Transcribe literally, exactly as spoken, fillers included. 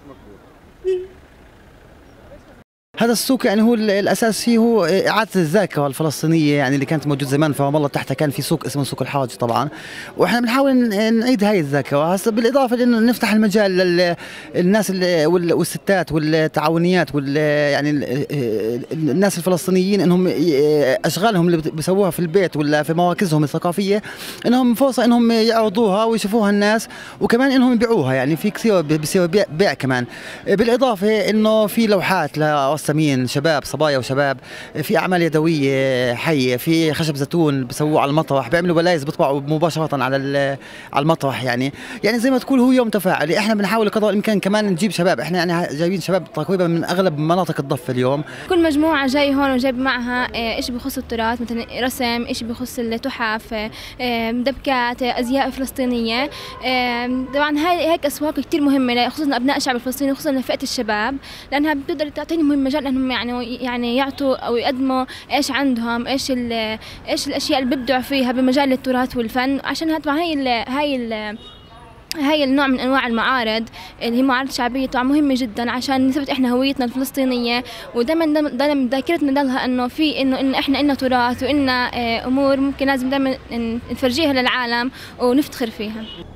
هذا السوق يعني هو الاساس فيه هو اعاده الذاكره الفلسطينيه يعني اللي كانت موجود زمان في رام الله. تحتها كان في سوق اسمه سوق الحاج طبعا، واحنا بنحاول نعيد هاي الذاكره هسه، بالاضافه لانه نفتح المجال للناس والستات والتعاونيات وال يعني الناس الفلسطينيين انهم اشغالهم اللي بيسووها في البيت ولا في مراكزهم الثقافيه انهم فرصه انهم يعرضوها ويشوفوها الناس، وكمان انهم يبيعوها. يعني في كثير بيصير بيع, بيع كمان، بالاضافه انه في لوحات لرسامين شباب صبايا وشباب، في اعمال يدويه حيه، في خشب زيتون بسووه على المطرح، بيعملوا بلايز بيطبعوا مباشره على على المطرح. يعني يعني زي ما تقول هو يوم تفاعلي. احنا بنحاول قدر الامكان كمان نجيب شباب، احنا يعني جايبين شباب تقريبا من اغلب مناطق الضفه اليوم. كل مجموعه جاي هون وجايب معها شيء بخص التراث، مثلا رسم، شيء بخص التحف، دبكات، ازياء فلسطينيه. طبعا هاي هيك اسواق كثير مهمه خصوصا ابناء الشعب الفلسطيني وخصوصا لفئه الشباب، لانها بتقدر تعطيهم مجال انهم يعني يعني يعطوا او يقدموا ايش عندهم، ايش ايش الاشياء اللي بيبدعوا فيها بمجال التراث والفن. عشان طبعا هاي ال هاي ال هاي النوع من انواع المعارض اللي هي معارض شعبيه طبعا مهمه جدا عشان نثبت احنا هويتنا الفلسطينيه، ودائما دائما بذاكرتنا ضلها انه في انه إن احنا لنا تراث وإلنا امور ممكن لازم دائما نفرجيها للعالم ونفتخر فيها.